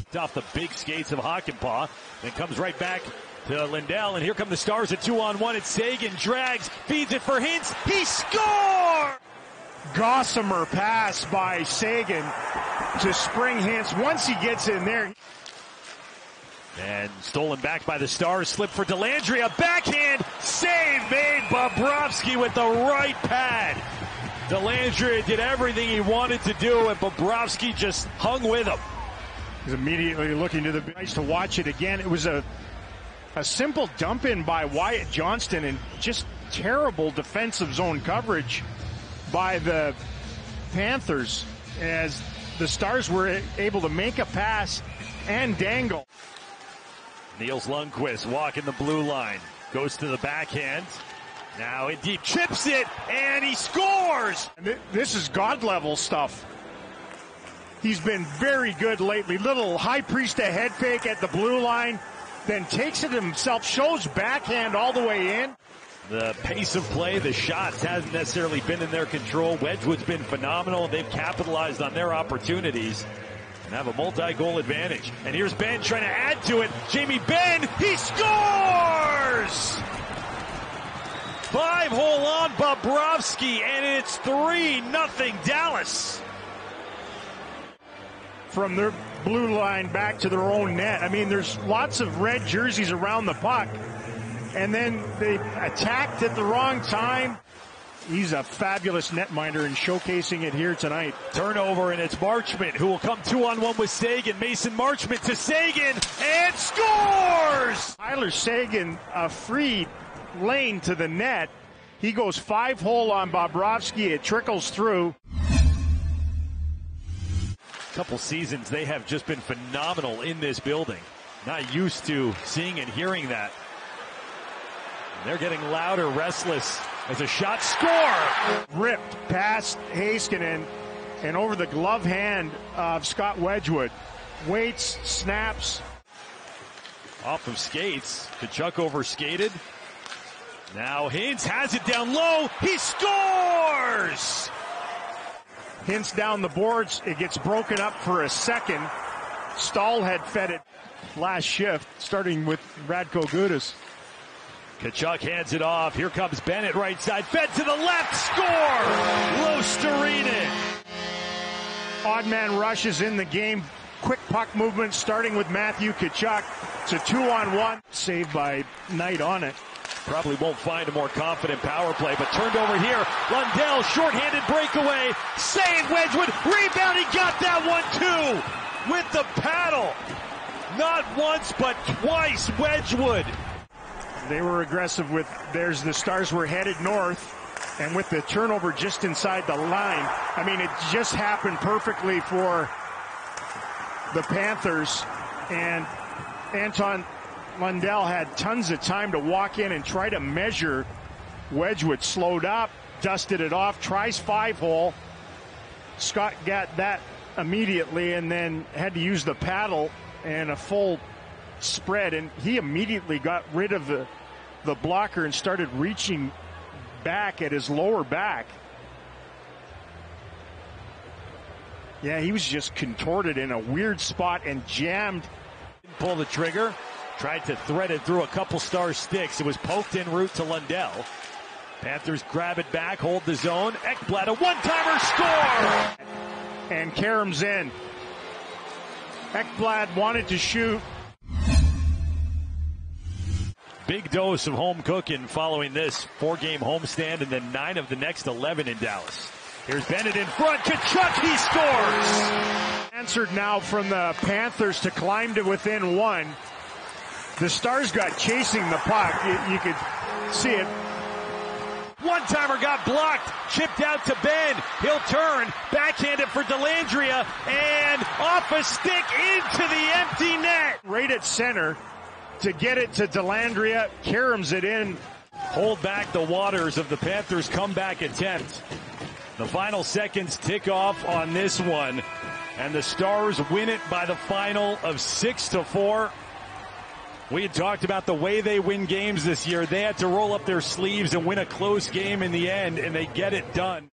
Off the big skates of Hakanpää, then comes right back to Lindell, and here come the Stars at 2-on-1. It's Seguin, drags, feeds it for Hintz, he scores! Gossamer pass by Seguin to Spring Hintz. Once he gets in there. And stolen back by the Stars, slip for Dellandrea, backhand, save made, Bobrovsky with the right pad. Dellandrea did everything he wanted to do, and Bobrovsky just hung with him. He's immediately looking to the bench to watch it again. It was a simple dump in by Wyatt Johnston and just terrible defensive zone coverage by the Panthers as the Stars were able to make a pass and dangle. Niels Lundqvist walking the blue line, goes to the backhand. Now in deep, chips it, and he scores! This is God-level stuff. He's been very good lately. Little high priest a head fake at the blue line, then takes it himself, shows backhand all the way in. The pace of play, the shots hasn't necessarily been in their control. Wedgwood's been phenomenal. They've capitalized on their opportunities and have a multi-goal advantage. And here's Benn trying to add to it. Jamie Benn, he scores! 5-hole on Bobrovsky, and it's 3-0 Dallas. From their blue line back to their own net. I mean, there's lots of red jerseys around the puck. And then they attacked at the wrong time. He's a fabulous netminder and showcasing it here tonight. Turnover, and it's Marchment who will come 2-on-1 with Seguin. Mason Marchment to Seguin, and scores! Tyler Seguin, a free lane to the net. He goes 5-hole on Bobrovsky. It trickles through. Couple seasons, they have just been phenomenal in this building. Not used to seeing and hearing that. They're getting louder, restless as a shot, score! Ripped past Heiskanen and over the glove hand of Scott Wedgwood. Waits, snaps. Off of skates, Tkachuk over skated. Now Hintz has it down low, he scores! Hintz down the boards, it gets broken up for a second. Stahl had fed it last shift, starting with Radko Gudas. Tkachuk hands it off. Here comes Bennett right side. Fed to the left. Score! Luostarinen. Odd man rush is in the game. Quick puck movement starting with Matthew Tkachuk. It's a 2-on-1. Saved by Knight on it. Probably won't find a more confident power play, but turned over here. Lundell, shorthanded breakaway. Save Wedgwood. Rebound. He got that one too. With the paddle. Not once, but twice Wedgwood. They were aggressive with theirs. The Stars were headed north, and with the turnover just inside the line, I mean, it just happened perfectly for the Panthers, and Anton Lundell had tons of time to walk in and try to measure. Wedgwood slowed up, dusted it off, tries 5-hole. Scott got that immediately and then had to use the paddle and a full spread, and he immediately got rid of the blocker and started reaching back at his lower back. Yeah, he was just contorted in a weird spot and jammed. Didn't pull the trigger, tried to thread it through a couple Star sticks. It was poked en route to Lundell. Panthers grab it back, hold the zone. Ekblad, a one-timer, score! And Karam's in. Ekblad wanted to shoot. Big dose of home cooking following this 4-game homestand and then 9 of the next 11 in Dallas. Here's Bennett in front. Tkachuk, he scores! Answered now from the Panthers to climb to within 1. The Stars got chasing the puck. You could see it. One-timer got blocked, chipped out to Benn. He'll turn, backhanded for Dellandrea, and off a stick into the empty net. Right at center to get it to Dellandrea. Karam's it in. Hold back the waters of the Panthers' comeback attempt. The final seconds tick off on this one, and the Stars win it by the final of 6-4. We had talked about the way they win games this year. They had to roll up their sleeves and win a close game in the end, and they get it done.